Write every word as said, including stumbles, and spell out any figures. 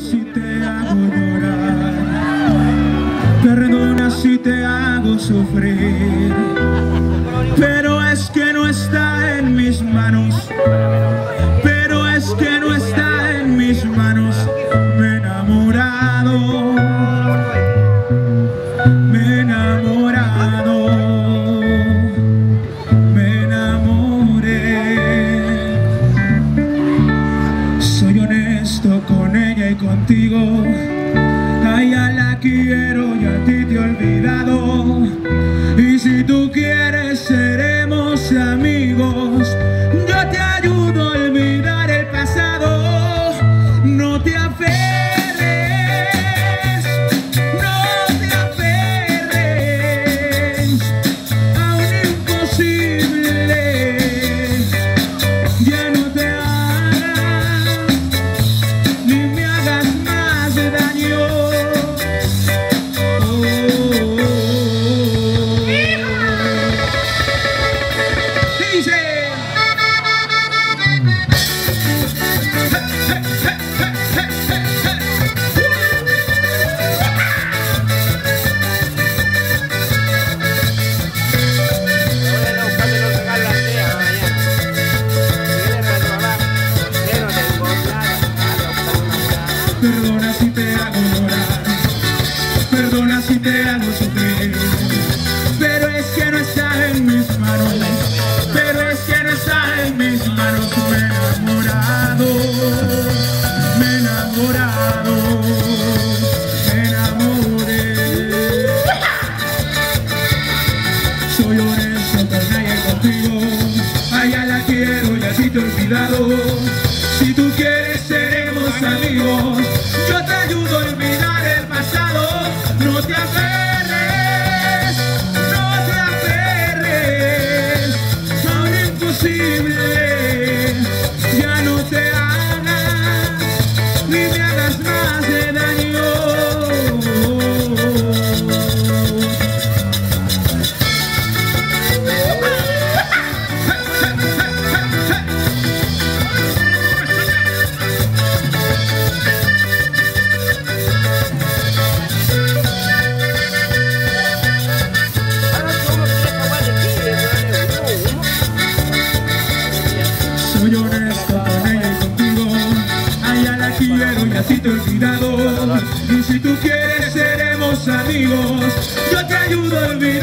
si te hago llorar, perdona si te hago sufrir, pero es que no está en mis manos, pero es que no está en mis manos. Me he enamorado, me he enamorado, me enamoré. Soy honesto con ella y contigo, a ella la quiero y a ti te he olvidado. Y si tú quieres seremos amigos, yo te ayudo a olvidar el pasado. No te aferres, no te aferres a un imposible, ya no te hagas ni me hagas más daño. Oh, oh, oh. Dice perdona si te hago llorar, perdona si te hago sufrir, pero es que no está en mis manos, pero es que no está en mis manos. Me he enamorado, me he enamorado, me enamoré. Soy honesto con ella y contigo, a ella la quiero y a ti te he olvidado. Si tú quieres seremos amigos, yo te ayudo a olvidar el pasado. No te aferres, no te aferres a un imposible, ya no te hagas ni me hagas más de daño. Soy honesto con ella y contigo, a ella la quiero y a ti te he olvidado. Y si tú quieres seremos amigos, yo te ayudo a olvidar